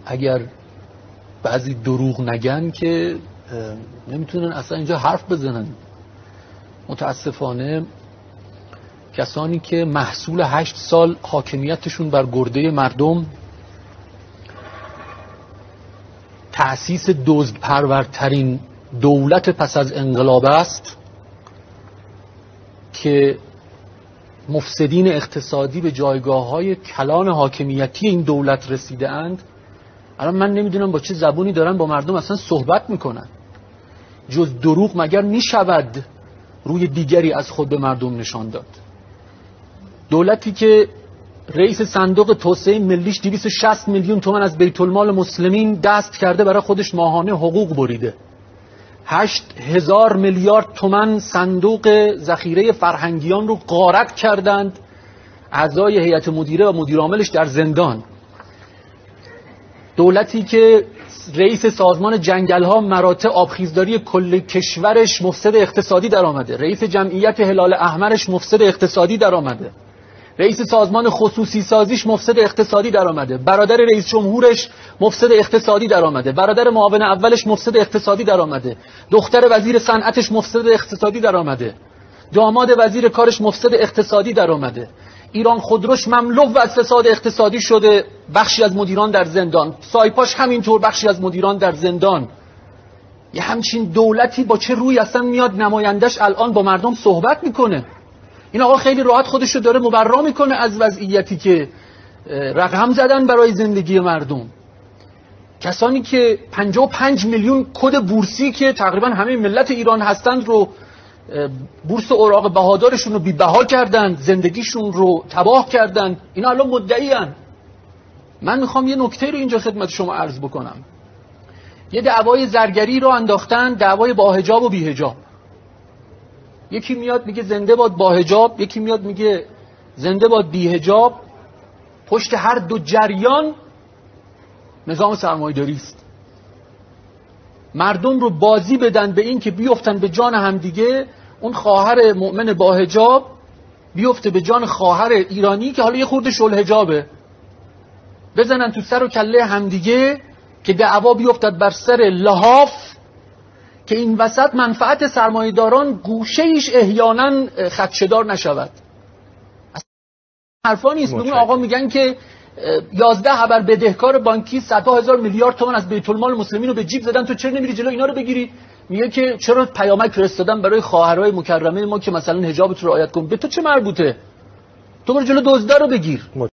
اگر بعضی دروغ نگن که نمیتونن اصلا اینجا حرف بزنن. متاسفانه کسانی که محصول 8 سال حاکمیتشون بر گرده مردم، تأسیس دزدپرورترین دولت پس از انقلاب است که مفسدین اقتصادی به جایگاه‌های کلان حاکمیتی این دولت رسیده اند، الان من نمیدونم با چه زبونی دارن با مردم اصلا صحبت میکنن. جز دروغ مگر میشود روی دیگری از خود به مردم نشان داد؟ دولتی که رئیس صندوق توسعه ملیش 260 میلیون تومان از بیت المال مسلمین دست کرده برای خودش ماهانه حقوق بریده، 8000 میلیارد تومان صندوق ذخیره فرهنگیان رو غارت کردند، اعضای هیئت مدیره و مدیر عاملش در زندان. دولتی که رئیس سازمان جنگل‌ها مراتع آبخیزداری کل کشورش مفسد اقتصادی در آمده، رئیس جمعیت هلال احمرش مفسد اقتصادی در آمده، رئیس سازمان خصوصی سازیش مفسد اقتصادی در آمده، برادر رئیس جمهورش مفسد اقتصادی در آمده، برادر معاون اولش مفسد اقتصادی در آمده، دختر وزیر صنعتش مفسد اقتصادی در آمده، داماد وزیر کارش مفسد اقتصادی در آمده. ایران خودروش مملو از فساد اقتصادی شده، بخشی از مدیران در زندان، سایپاش همینطور بخشی از مدیران در زندان. یه همچین دولتی با چه روی اصلا میاد نمایندش الان با مردم صحبت میکنه؟ این آقا خیلی راحت خودشو داره مبرا میکنه از وضعیتی که رقم زدن برای زندگی مردم. کسانی که 55 میلیون کد بورسی که تقریبا همه ملت ایران هستند رو، بورس اوراق بهادارشون رو بی‌بها کردن، زندگیشون رو تباه کردن، اینا الان مدعیان. من میخوام یه نکته رو اینجا خدمت شما عرض بکنم. یه دعوای زرگری رو انداختن، دعوای با حجاب و بی حجاب. یکی میاد میگه زنده باد با حجاب، یکی میاد میگه زنده باد بی حجاب. پشت هر دو جریان نظام سرمایه‌داری است. مردم رو بازی بدن به این که بیفتن به جان همدیگه، اون خواهر مؤمن با حجاب بیفته به جان خواهر ایرانی که حالا یه خورده شل حجابه، بزنن تو سر و کله همدیگه که دعوا بیفتد بر سر لحاف که این وسط منفعت سرمایه‌داران گوشه ایش احیانا خدشه‌دار نشود. حرفا نیست. اون آقا میگن که 11 خبر بدهکار بانکی 100,000 میلیارد تومان از بیت المال مسلمین رو به جیب زدن، تو چرا نمیری جلو اینا رو بگیری؟ میگه که چرا پیامک فرستادن برای خواهرای مکرمه ما که مثلا حجابت رو رعایت کن. به تو چه مربوطه؟ تو برو جلو دزدا رو بگیر.